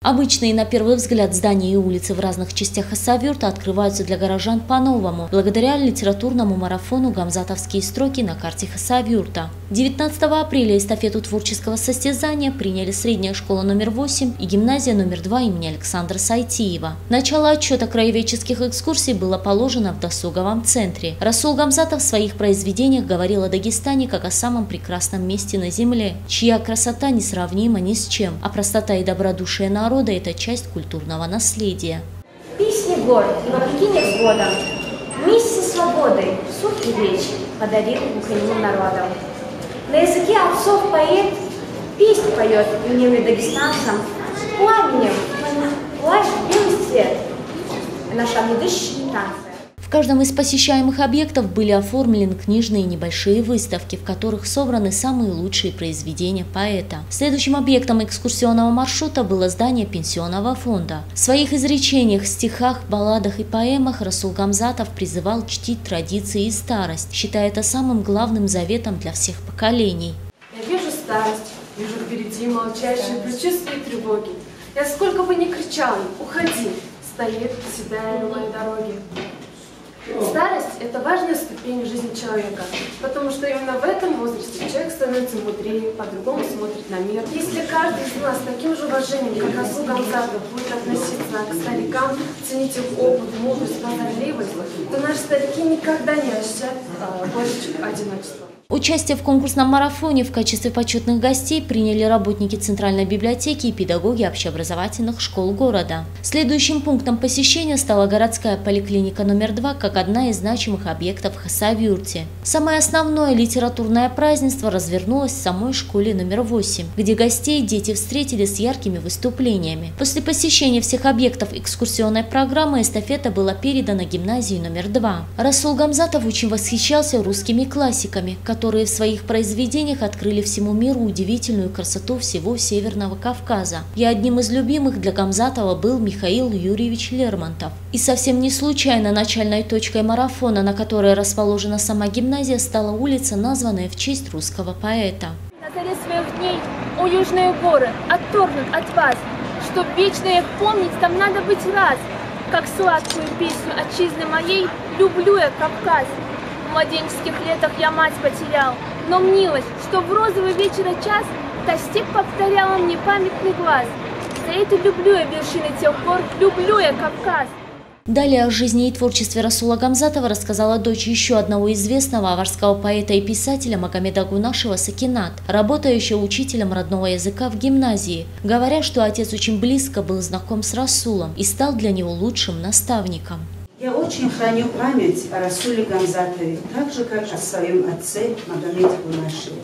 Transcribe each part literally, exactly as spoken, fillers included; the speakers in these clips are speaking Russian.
Обычные на первый взгляд здания и улицы в разных частях Хасавюрта открываются для горожан по-новому, благодаря литературному марафону «Гамзатовские строки» на карте Хасавюрта. девятнадцатого апреля эстафету творческого состязания приняли средняя школа номер восемь и гимназия номер два имени Александра Сайтиева. Начало отчета краеведческих экскурсий было положено в досуговом центре. Расул Гамзатов в своих произведениях говорил о Дагестане как о самом прекрасном месте на земле, чья красота несравнима ни с чем, а простота и добродушие народа – это часть культурного наследия. Песни гор и вопреки невзгодам, вместе с свободой суд и речь подарил украинским народам. На языке отцов поэт песнь поет милым дагестанцам, пламенем, плащ белый цвет, наша недышащая танцы. В каждом из посещаемых объектов были оформлены книжные небольшие выставки, в которых собраны самые лучшие произведения поэта. Следующим объектом экскурсионного маршрута было здание пенсионного фонда. В своих изречениях, стихах, балладах и поэмах Расул Гамзатов призывал чтить традиции и старость, считая это самым главным заветом для всех поколений. Я вижу старость, вижу впереди молчащие предчувствия и тревоги. Я сколько бы ни кричал, уходи, стоит, седая на моей дороге. Старость – это важная ступень в жизни человека, потому что именно в этом возрасте человек становится мудрее, по-другому смотрит на мир. Если каждый из нас с таким же уважением, как Расул Гамзатов, будет относиться к старикам, ценить их опыт, мудрость, прозорливость, то наши старики никогда не ощутят горечь одиночества. Участие в конкурсном марафоне в качестве почетных гостей приняли работники Центральной библиотеки и педагоги общеобразовательных школ города. Следующим пунктом посещения стала городская поликлиника номер два как одна из значимых объектов в Хасавюрте. Самое основное литературное празднество развернулось в самой школе номер восемь, где гостей дети встретили с яркими выступлениями. После посещения всех объектов экскурсионной программы эстафета была передана гимназии номер два. Расул Гамзатов очень восхищался русскими классиками, которые в своих произведениях открыли всему миру удивительную красоту всего Северного Кавказа. И одним из любимых для Гамзатова был Михаил Юрьевич Лермонтов. И совсем не случайно начальной точкой марафона, на которой расположена сама гимназия, стала улица, названная в честь русского поэта. На заре своих дней, о южные горы, отторгнут от вас, чтоб вечно их помнить, там надо быть раз. Как сладкую песню отчизны моей люблю я Кавказ. В младенческих летах я мать потерял, но мнилось, что в розовый вечера час та степь повторяла мне памятный глаз. За это люблю я вершины тех гор, люблю я Кавказ. Далее о жизни и творчестве Расула Гамзатова рассказала дочь еще одного известного аварского поэта и писателя Магомеда Гунашева Сакинат, работающая учителем родного языка в гимназии, говоря, что отец очень близко был знаком с Расулом и стал для него лучшим наставником. Я очень храню память о Расуле Гамзатове, так же, как о своем отце Магомеде Гунашеве.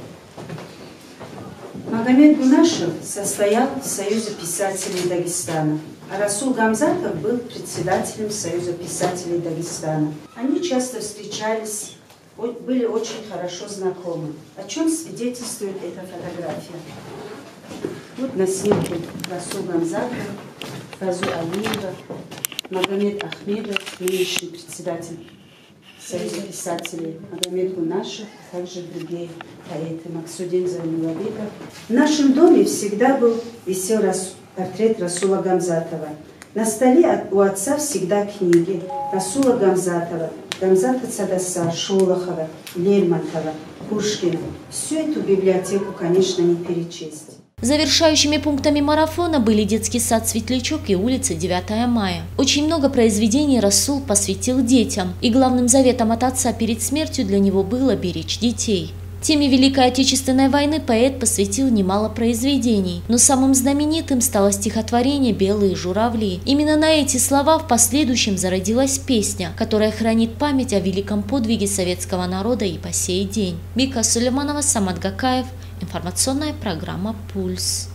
Магомед Гунашев состоял в Союзе писателей Дагестана, а Расул Гамзатов был председателем Союза писателей Дагестана. Они часто встречались, были очень хорошо знакомы, о чем свидетельствует эта фотография. Вот на снимке Расул Гамзатов, Фазу Алиева, Магомед Ахмедов, нынешний председатель Союза писателей, Магомед Гунашев, а также другие поэты, Максудин Зайнулабеков. В нашем доме всегда был висел портрет Расула Гамзатова. На столе у отца всегда книги Расула Гамзатова, Гамзата Цадаса, Шолохова, Лермонтова, Пушкина. Всю эту библиотеку, конечно, не перечесть. Завершающими пунктами марафона были детский сад «Светлячок» и улица девятое мая. Очень много произведений Расул посвятил детям, и главным заветом от отца перед смертью для него было беречь детей. Теме Великой Отечественной войны поэт посвятил немало произведений, но самым знаменитым стало стихотворение «Белые журавли». Именно на эти слова в последующем зародилась песня, которая хранит память о великом подвиге советского народа и по сей день. Бика Сулейманова, Самат Гакаев. Информационная программа «Пульс».